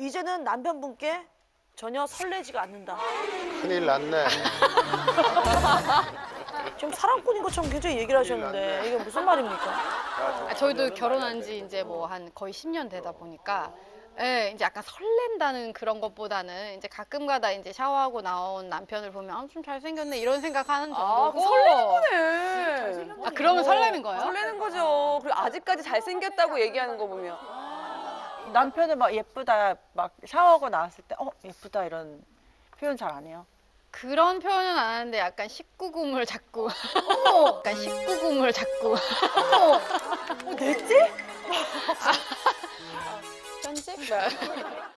이제는 남편분께 전혀 설레지가 않는다. 큰일 났네. 지금 사랑꾼인 것처럼 굉장히 얘기를 하셨는데 이게 무슨 말입니까? 저희도 결혼한 지 이제 뭐 한 거의 10년 되다 보니까 예, 이제 약간 설렌다는 그런 것보다는 이제 가끔가다 이제 샤워하고 나온 남편을 보면 아, 좀 잘생겼네 이런 생각하는 정도고. 설레는 거네. 아, 그러면 설레는 거예요? 설레는 거죠. 그리고 아직까지 잘생겼다고 얘기하는 거 보면. 남편은 막 예쁘다, 막 샤워하고 나왔을 때 예쁘다 이런 표현 잘 안 해요. 그런 표현은 안 하는데 약간 19금을 자꾸 약간 19금을 자꾸 냈지? 편집?